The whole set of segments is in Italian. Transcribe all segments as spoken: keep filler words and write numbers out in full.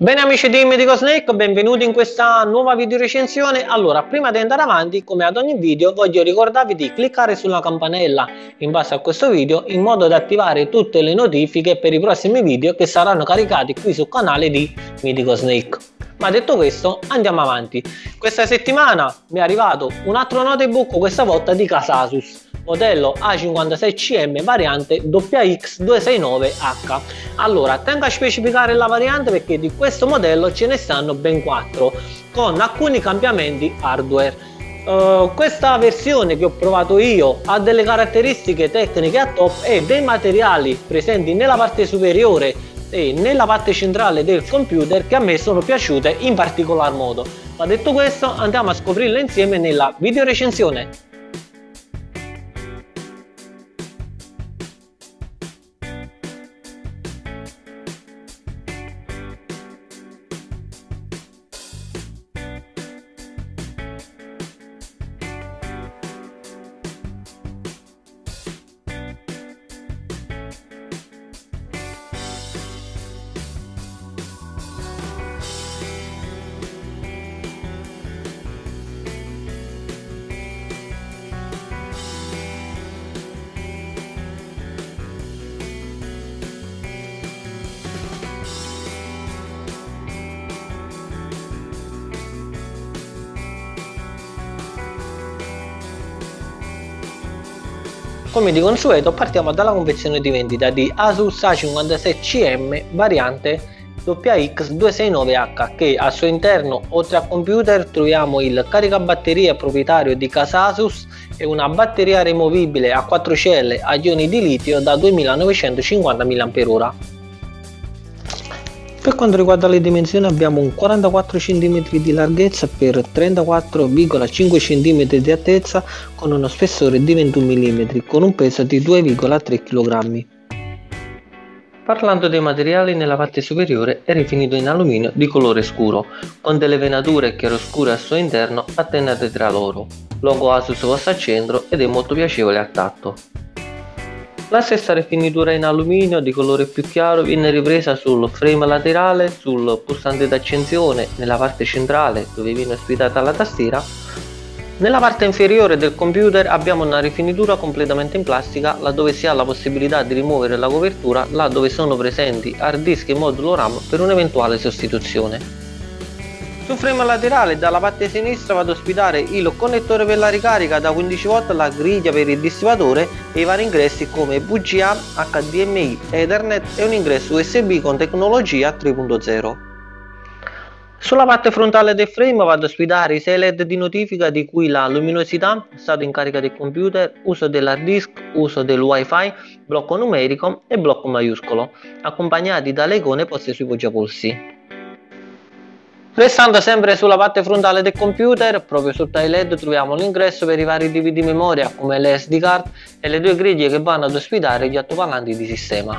Bene amici di MedicoSnake, benvenuti in questa nuova video recensione. Allora, prima di andare avanti, come ad ogni video, voglio ricordarvi di cliccare sulla campanella in base a questo video in modo da attivare tutte le notifiche per i prossimi video che saranno caricati qui sul canale di MedicoSnake. Ma detto questo, andiamo avanti. Questa settimana mi è arrivato un altro notebook, questa volta di casa Asus, modello A cinquantasei C M variante W X duecentosessantanove H. Allora, tengo a specificare la variante perché di questo modello ce ne stanno ben quattro con alcuni cambiamenti hardware. Uh, questa versione che ho provato io ha delle caratteristiche tecniche a top e dei materiali presenti nella parte superiore e nella parte centrale del computer che a me sono piaciute in particolar modo. Ma detto questo, andiamo a scoprirle insieme nella video recensione. Come di consueto partiamo dalla confezione di vendita di Asus A cinquantasei C M variante W X duecentosessantanove H, che al suo interno, oltre a computer, troviamo il caricabatterie proprietario di casa Asus e una batteria rimovibile a quattro celle a ioni di litio da duemilanovecentocinquanta milliamperi ora. Per quanto riguarda le dimensioni, abbiamo un quarantaquattro centimetri di larghezza per trentaquattro virgola cinque centimetri di altezza con uno spessore di ventuno millimetri con un peso di due virgola tre chilogrammi. Parlando dei materiali, nella parte superiore è rifinito in alluminio di colore scuro con delle venature chiaroscure al suo interno attennate tra loro. Logo Asus posto al centro ed è molto piacevole al tatto. La stessa rifinitura in alluminio di colore più chiaro viene ripresa sul frame laterale, sul pulsante d'accensione, nella parte centrale dove viene ospitata la tastiera. Nella parte inferiore del computer abbiamo una rifinitura completamente in plastica laddove si ha la possibilità di rimuovere la copertura laddove sono presenti hard disk e modulo RAM per un'eventuale sostituzione. Sul frame laterale dalla parte sinistra vado ad ospitare il connettore per la ricarica da quindici volt, la griglia per il dissipatore e i vari ingressi come V G A, H D M I, Ethernet e un ingresso U S B con tecnologia tre punto zero. Sulla parte frontale del frame vado ad ospitare i sei L E D di notifica di cui la luminosità, stato in carica del computer, uso dell'hard disk, uso del wifi, blocco numerico e blocco maiuscolo, accompagnati dalle icone poste sui poggiapolsi. Restando sempre sulla parte frontale del computer, proprio sotto ai L E D troviamo l'ingresso per i vari D V D memoria come le S D card e le due griglie che vanno ad ospitare gli altoparlanti di sistema.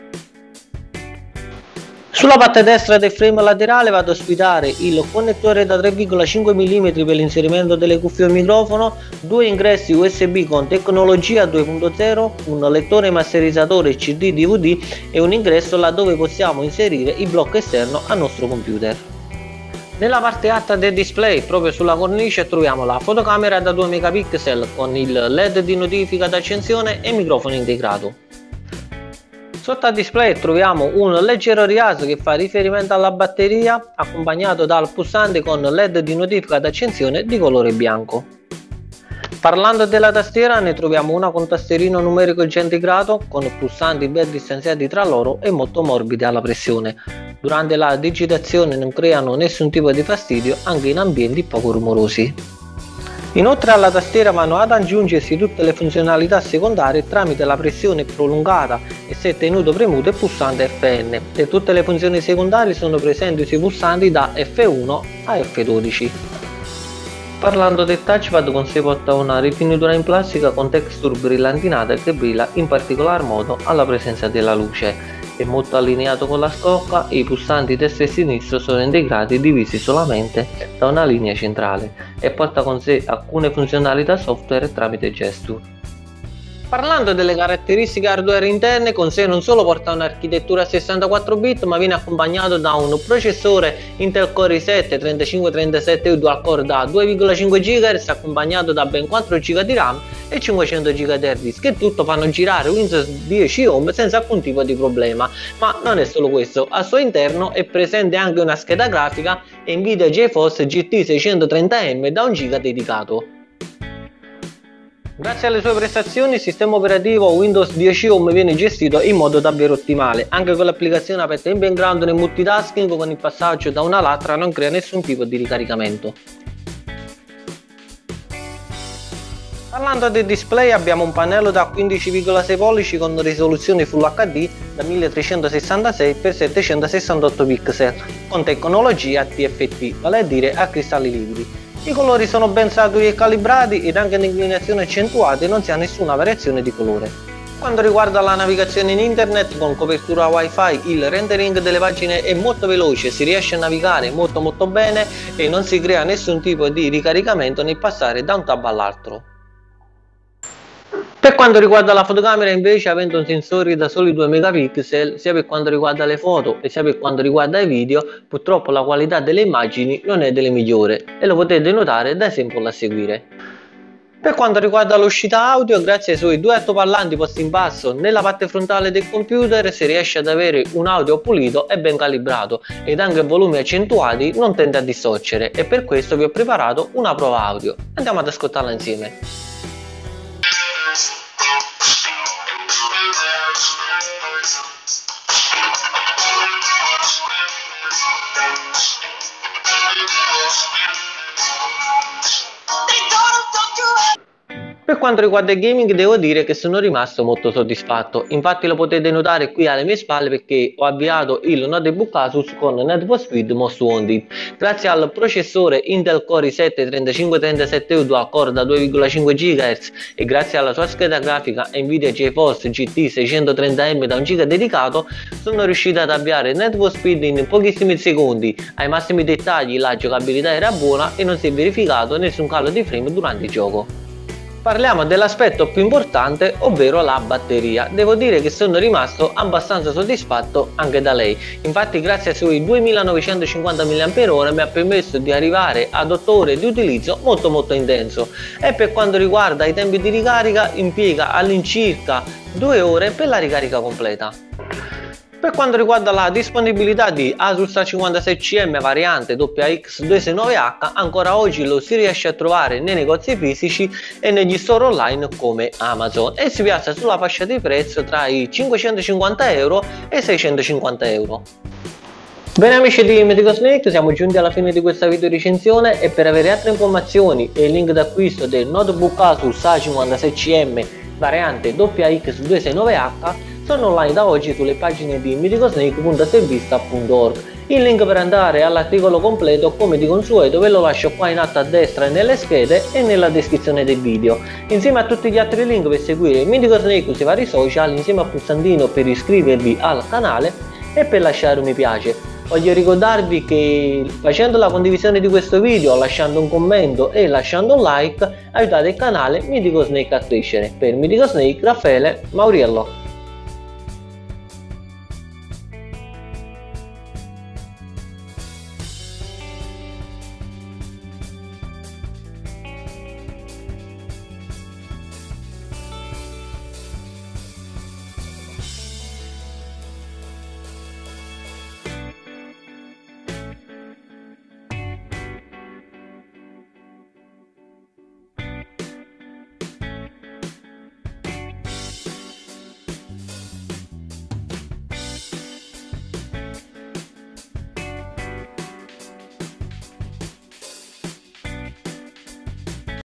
Sulla parte destra del frame laterale vado ad ospitare il connettore da tre virgola cinque millimetri per l'inserimento delle cuffie o microfono, due ingressi U S B con tecnologia due punto zero, un lettore masterizzatore C D D V D e un ingresso laddove possiamo inserire il blocco esterno al nostro computer. Nella parte alta del display, proprio sulla cornice, troviamo la fotocamera da due megapixel con il L E D di notifica d'accensione e microfono integrato. Sotto al display troviamo un leggero rialzo che fa riferimento alla batteria, accompagnato dal pulsante con L E D di notifica d'accensione di colore bianco. Parlando della tastiera, ne troviamo una con tasterino numerico centigrato con pulsanti ben distanziati tra loro e molto morbidi alla pressione. Durante la digitazione non creano nessun tipo di fastidio anche in ambienti poco rumorosi. Inoltre alla tastiera vanno ad aggiungersi tutte le funzionalità secondarie tramite la pressione prolungata e se tenuto premuto il pulsante F N e tutte le funzioni secondarie sono presenti sui pulsanti da F uno a F dodici. Parlando del touchpad, con sé porta una rifinitura in plastica con texture brillantinata che brilla in particolar modo alla presenza della luce. È molto allineato con la scocca e i pulsanti destro e sinistro sono integrati e divisi solamente da una linea centrale e porta con sé alcune funzionalità software tramite gesture. Parlando delle caratteristiche hardware interne, con sé non solo porta un'architettura a sessantaquattro bit, ma viene accompagnato da un processore Intel Core i sette trentacinque trentasette U dual core da due virgola cinque gigahertz, accompagnato da ben quattro giga di RAM e cinquecento giga di hard disk, che tutto fanno girare Windows dieci Home senza alcun tipo di problema. Ma non è solo questo, al suo interno è presente anche una scheda grafica Nvidia GeForce G T seicentotrenta M da un giga dedicato. Grazie alle sue prestazioni il sistema operativo Windows dieci Home viene gestito in modo davvero ottimale, anche con l'applicazione aperta in background nel multitasking. Con il passaggio da una all'altra non crea nessun tipo di ricaricamento. Parlando del display, abbiamo un pannello da quindici virgola sei pollici con risoluzione Full H D da milletrecentosessantasei per settecentosessantotto pixel con tecnologia T F T, vale a dire a cristalli liquidi. I colori sono ben saturi e calibrati ed anche in inclinazioni accentuate non si ha nessuna variazione di colore. Quanto riguarda la navigazione in internet, con copertura wifi il rendering delle pagine è molto veloce, si riesce a navigare molto molto bene e non si crea nessun tipo di ricaricamento nel passare da un tab all'altro. Per quanto riguarda la fotocamera invece, avendo un sensore da soli due megapixel, sia per quanto riguarda le foto e sia per quanto riguarda i video, purtroppo la qualità delle immagini non è delle migliori e lo potete notare da esempio a seguire. Per quanto riguarda l'uscita audio, grazie ai suoi due altoparlanti posti in basso nella parte frontale del computer si riesce ad avere un audio pulito e ben calibrato ed anche volumi accentuati non tende a distorcere, e per questo vi ho preparato una prova audio. Andiamo ad ascoltarla insieme. Per quanto riguarda il gaming, devo dire che sono rimasto molto soddisfatto. Infatti lo potete notare qui alle mie spalle, perché ho avviato il notebook Asus con Need for Speed Most Wanted. Grazie al processore Intel Core i sette trentacinque trentasette U dual core da due virgola cinque gigahertz e grazie alla sua scheda grafica Nvidia GeForce G T seicentotrenta M da un giga dedicato, sono riuscito ad avviare Need for Speed in pochissimi secondi. Ai massimi dettagli la giocabilità era buona e non si è verificato nessun calo di frame durante il gioco. Parliamo dell'aspetto più importante, ovvero la batteria. Devo dire che sono rimasto abbastanza soddisfatto anche da lei. Infatti grazie ai suoi duemilanovecentocinquanta milliamperi orari mi ha permesso di arrivare ad otto ore di utilizzo molto molto intenso, e per quanto riguarda i tempi di ricarica impiega all'incirca due ore per la ricarica completa. Per quanto riguarda la disponibilità di Asus A cinquantasei C M variante W X duecentosessantanove H, ancora oggi lo si riesce a trovare nei negozi fisici e negli store online come Amazon, e si piazza sulla fascia di prezzo tra i cinquecentocinquanta euro e i seicentocinquanta euro. Bene amici di MedicoSnake, siamo giunti alla fine di questa video recensione, e per avere altre informazioni e il link d'acquisto del notebook Asus A cinquantasei C M variante W X duecentosessantanove H sono online da oggi sulle pagine di medicosnake punto servista punto org. Il link per andare all'articolo completo, come di consueto, ve lo lascio qua in alto a destra nelle schede e nella descrizione del video, insieme a tutti gli altri link per seguire MedicoSnake sui vari social, insieme al pulsantino per iscrivervi al canale e per lasciare un mi piace. Voglio ricordarvi che facendo la condivisione di questo video, lasciando un commento e lasciando un like, aiutate il canale MedicoSnake a crescere. Per MedicoSnake, Raffaele Mauriello.